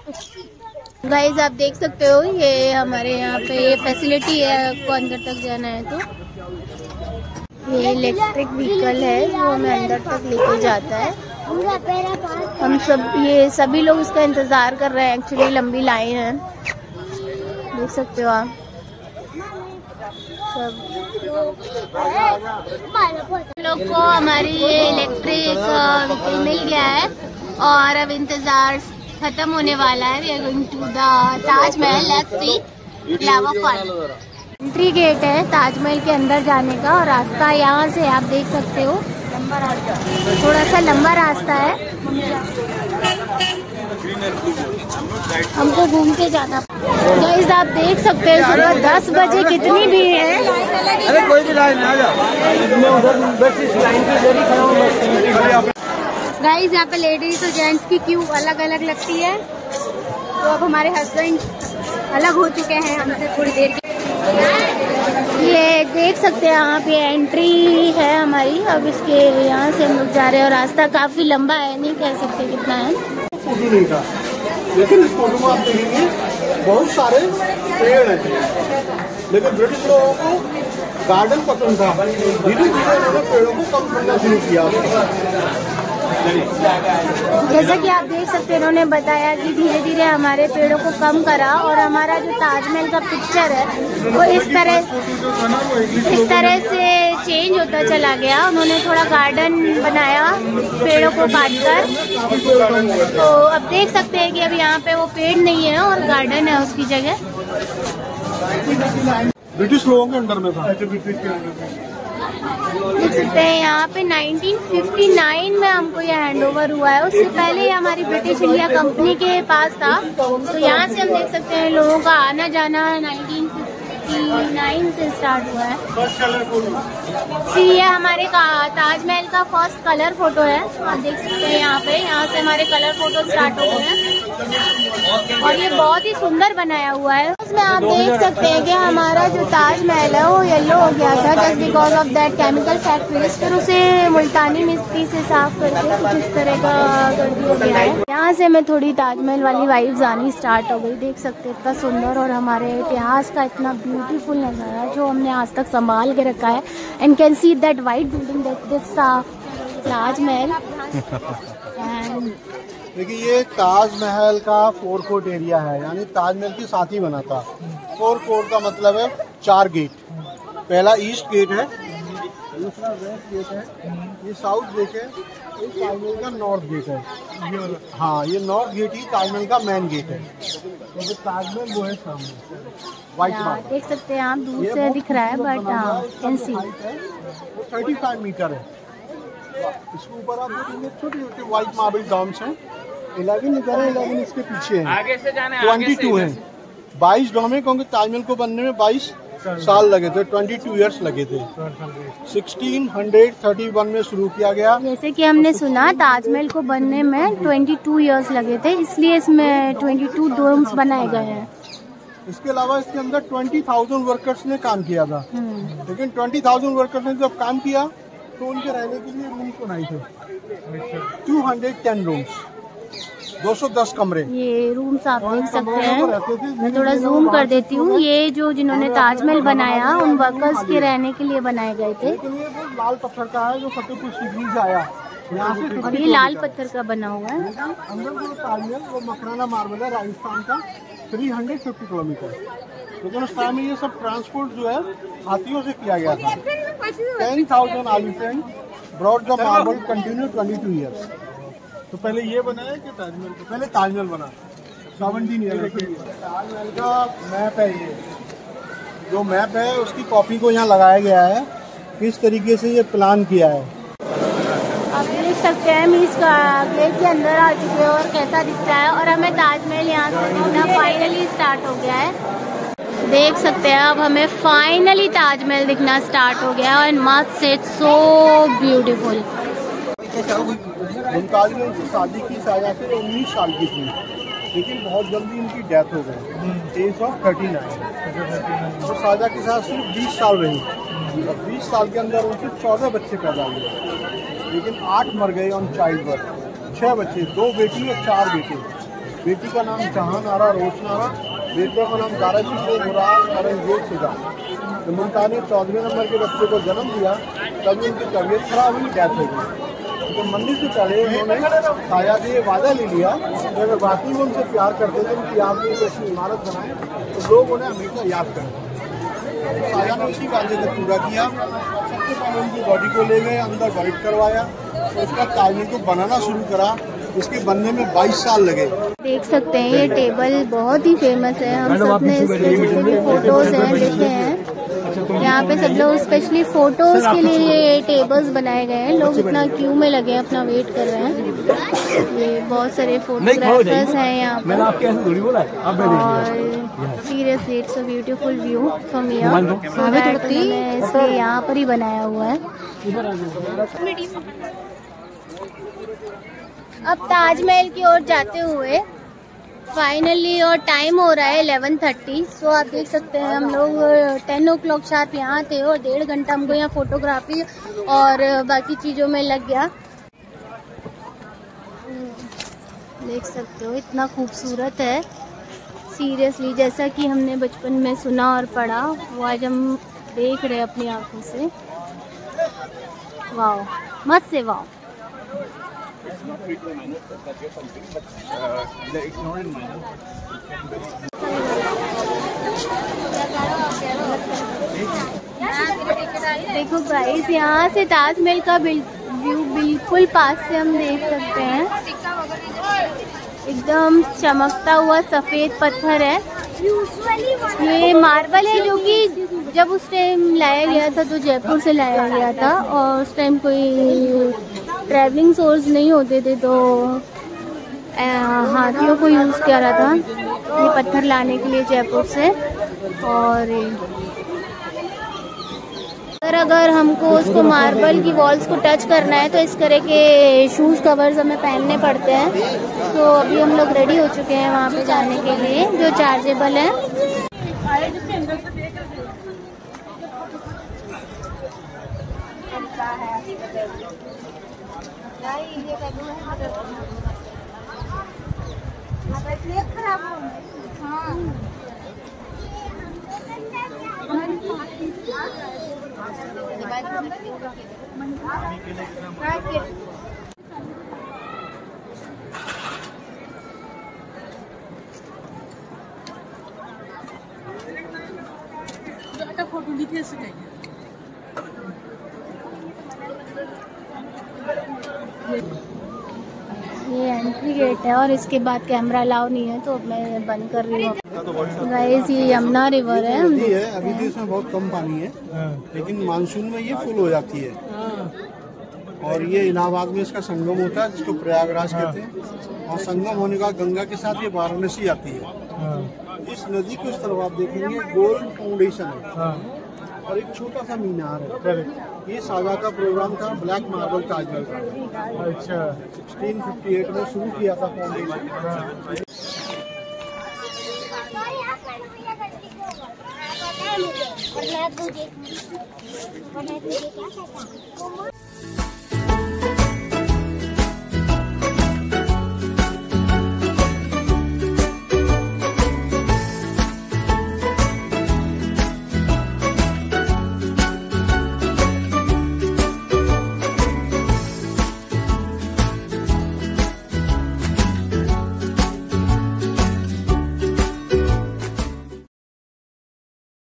Guys आप देख सकते हो ये हमारे यहाँ पे ये फैसिलिटी है, आपको अंदर तक जाना है तो ये इलेक्ट्रिक व्हीकल है जो हमें अंदर तक लेके जाता है। हम सभी लोग इसका इंतज़ार कर रहे हैं, एक्चुअली लंबी लाइन है, देख सकते हो आप सब लोग को। हमारी ये इलेक्ट्रिक व्हीकल मिल गया है और अब इंतज़ार खत्म होने वाला है। We are going to the Taj Mahal, let's see lava fall. Entry gate है ताजमहल के अंदर जाने का और रास्ता यहाँ से आप देख सकते हो, लंबा रास्ता, थोड़ा सा लंबा रास्ता है, हमको घूम के जाना। गाइस आप देख सकते हैं सुबह 10 बजे कितनी भीड़ है। अरे कोई भी लाइन आ जाओ। गाइस यहाँ पे लेडीज और जेंट्स की क्यू अलग अलग लगती है, तो अब हमारे हस्बैंड अलग हो चुके हैं हमसे थोड़ी देर के। ये देख सकते हैं यहाँ पे एंट्री है हमारी, अब इसके यहाँ से हम लोग जा रहे हैं और रास्ता काफी लंबा है, नहीं कह सकते कितना है। फोटो नहीं था, लेकिन इस फोटो में आप देखेंगे बहुत सारे पेड़ हैं, लेकिन ब्रिटिश लोगों को गार्डन पसंद था, धीरे धीरे उन्होंने पेड़ों को कम करना शुरू किया। जैसा कि आप देख सकते हैं इन्होंने बताया कि धीरे धीरे हमारे पेड़ों को कम करा और हमारा जो ताजमहल का पिक्चर है वो इस तरह से चेंज होता चला गया। उन्होंने थोड़ा गार्डन बनाया पेड़ों को काटकर, तो अब देख सकते हैं कि अब यहाँ पे वो पेड़ नहीं है और गार्डन है उसकी जगह। ब्रिटिश लोगों के अंडर में था। देख सकते हैं यहाँ पे 1959 में हमको ये हैंड ओवर हुआ है, उससे पहले हमारी ब्रिटिश इंडिया कंपनी के पास था। तो यहाँ से हम देख सकते हैं लोगों का आना जाना 1959 से स्टार्ट हुआ है। ये हमारे ताजमहल का फर्स्ट कलर फोटो है, आप देख सकते हैं यहाँ से हमारे कलर फोटो स्टार्ट हो गए हैं और ये बहुत ही सुंदर बनाया हुआ है। उसमें आप देख सकते हैं कि हमारा जो ताजमहल है वो येलो हो गया था just because of that chemical factories, फिर उसे मुल्तानी मिट्टी से साफ करके कुछ इस तरह का कर दिया गया है। यहाँ से मैं थोड़ी ताजमहल वाली वाइब्स आनी स्टार्ट हो गई, देख सकते हैं इतना सुंदर और हमारे इतिहास का इतना ब्यूटीफुल नज़ारा जो हमने आज तक संभाल के रखा है। And can see that white building, this Taj Mahal. देखिए ये ताजमहल का 4 कोर्ट एरिया है, यानी ताजमहल के साथ ही बना था। 4 कोर्ट का मतलब है 4 गेट, पहला ईस्ट गेट है, दूसरा वेस्ट गेट है, ये साउथ गेट है, ये ताजमहल का नॉर्थ गेट है। हाँ ये नॉर्थ गेट ही ताजमहल का मेन गेट है। तो ताजमहल वो है सामने व्हाइट मार्बल, देख सकते हैं आप दूर से दिख रहा है, बट कैन सी 35 मीटर है। इसके ऊपर आप देखेंगे छोटे छोटे व्हाइट मार्बल डॉम्स हैं, 11 इधर है, 11 इसके पीछे हैं, आगे से जाना है, 22 हैं, 22 डॉम है, क्योंकि ताजमहल को बनने में 22 साल लगे थे, 22 इयर्स लगे थे। 1631 में शुरू किया गया। जैसे कि हमने सुना ताजमहल को बनने में 22 इयर्स लगे थे, इसलिए इसमें 22 डोम्स बनाए गए हैं। इसके अलावा इसके अंदर 20,000 वर्कर्स ने काम किया था, लेकिन 20,000 वर्कर्स ने जब काम किया तो उनके रहने के लिए रूम्स बनाए थे, 210 रूम्स, 210 कमरे। ये रूम्स आप देख सकते हैं, मैं थोड़ा जूम कर देती हूँ। ये जो जिन्होंने ताजमहल बनाया उन वर्कर्स के रहने के लिए बनाए गए थे। लेकिन ये वो लाल पत्थर का है जो फतेहपुर सीकरी से आया यहाँ से, और ये लाल पत्थर का बना हुआ है। अंदर जो ताजमहल वो मकराना मार्बल है राजस्थान का, 350 किलोमीटर। लेकिन उस टाइम में ये सब ट्रांसपोर्ट जो है हाथियों से किया गया था। 10,000 elephant brought the marble continue 22 years. तो पहले ये बना है कि ताजमहल को पहले ताजमहल बना 17 ईयर। ताजमहल का मैप है, ये जो मैप है उसकी कॉपी को यहाँ लगाया गया है, किस तरीके से ये प्लान किया है। आप देख सकते हैं हम इस गेट के अंदर आ चुके हैं और कैसा दिखता है, और हमें ताजमहल यहाँ से दिखना फाइनली स्टार्ट हो गया है। देख सकते हैं अब हमें फाइनली ताजमहल दिखना स्टार्ट हो गया and must it's so beautiful. Mumtaz ने उनसे शादी की, शायद 19 साल की थी, लेकिन बहुत जल्दी उनकी डेथ हो गई, एज ऑफ 39। तो शाहजहाँ के साथ सिर्फ 20 साल रही, और 20 साल के अंदर उनसे 14 बच्चे पैदा हुए, लेकिन 8 मर गए ऑन चाइल्ड बर्थ। 6 बच्चे, 2 बेटी और 4 बेटे। बेटी का नाम जहान आरा रोशन आरा, बेटे का नाम दाराजी से मुराद औरंगजेब सिदा। तो मुल्तान ने 14वें नंबर के बच्चे को जन्म दिया, तभी उनकी तबीयत खराब हुई, डेथ हो गई। तो मंदिर से चले उन्होंने साया से वादा ले लिया कि अगर वाकई वो उनसे प्यार करते थे, उनकी याद में एक ऐसी इमारत बनाए तो लोग उन्हें हमेशा याद करें। तो साया ने उसी वादे को पूरा किया। सबसे पहले उनकी बॉडी को ले गए, अंदर वाइट करवाया, तो उसका ताजमहल को बनाना शुरू करा। इसके बनने में 22 साल लगे। देख सकते हैं ये टेबल बहुत ही फेमस है, हम सब ने इसके जितने भी फोटोज हैं देखे हैं। यहाँ पे सब लोग स्पेशली फोटोज के लिए ये टेबल्स बनाए गए हैं। लोग इतना क्यू में लगे हैं, अपना वेट कर रहे हैं। ये बहुत सारे फोटोग्राफर्स हैं यहाँ पे और seriously it's a beautiful view from here. इसलिए यहाँ पर ही बनाया हुआ है। अब ताजमहल की ओर जाते हुए फाइनली और टाइम हो रहा है 11:30। सो आप देख सकते हैं हम लोग 10 o'clock शार्प यहाँ थे और 1.5 घंटा हमको यहाँ फोटोग्राफी और बाकी चीज़ों में लग गया। देख सकते हो इतना खूबसूरत है सीरियसली, जैसा कि हमने बचपन में सुना और पढ़ा वो आज हम देख रहे हैं अपनी आंखों से। वाह, मत से वाह। देखो गाइस, यहाँ से ताजमहल का व्यू बिल्कुल पास से हम देख सकते हैं। एकदम चमकता हुआ सफेद पत्थर है। ये मार्बल है जो कि जब उस टाइम लाया गया था तो जयपुर से लाया गया था और उस टाइम कोई ट्रैवलिंग सोर्स नहीं होते थे तो हाथियों को यूज़ किया रहा था ये पत्थर लाने के लिए जयपुर से। और अगर हमको उसको मार्बल की वॉल्स को टच करना है तो इस तरह के शूज़ कवर्स हमें पहनने पड़ते हैं। तो अभी हम लोग रेडी हो चुके हैं वहाँ पे जाने के लिए, जो चार्जेबल है। फोटो लिखे सके ये एंट्री गेट है और इसके बाद कैमरा अलाउ नहीं है तो मैं बंद कर रही हूँ। गाइस ये यमुना रिवर है। अभी तो इसमें बहुत कम पानी है, लेकिन मानसून में ये फुल हो जाती है। और ये इलाहाबाद में इसका संगम होता है जिसको प्रयागराज कहते हैं। और संगम होने का गंगा के साथ ये वाराणसी आती है। इस नदी को इस तरफ आप देखेंगे गोल फाउंडेशन है और एक छोटा सा मीनार है। ये शाहजहां का प्रोग्राम था ब्लैक मार्बल ताजमहल का। अच्छा, 1658 में शुरू किया था फाउंडेशन। और मैं तुझे क्या कहता हूँ।